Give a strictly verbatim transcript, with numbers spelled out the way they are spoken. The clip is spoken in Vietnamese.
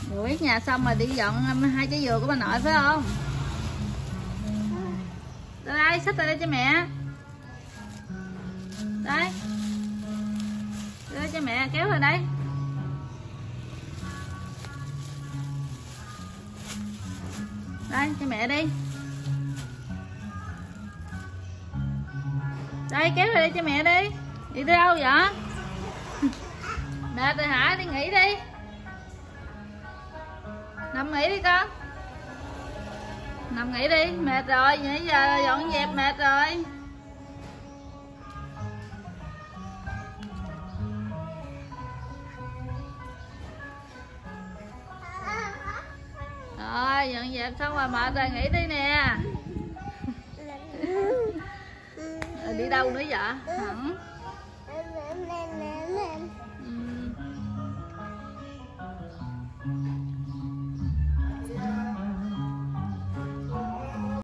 Quét nhà xong rồi đi dọn hai trái dừa của bà nội phải không? Đây, đây xách lại đây cho mẹ. Đây. Đưa cho mẹ, kéo vào đây. Đây cho mẹ đi. Đây kéo vào đây cho mẹ đi. Đi tới đâu vậy? Mệt rồi hả? Đi nghỉ đi. Nằm nghỉ đi con. Nằm nghỉ đi, mệt rồi, nãy giờ dọn dẹp mệt rồi. Rồi, dọn dẹp xong rồi mệt rồi, nghỉ đi nè. Đi đâu nữa vậy? Hả?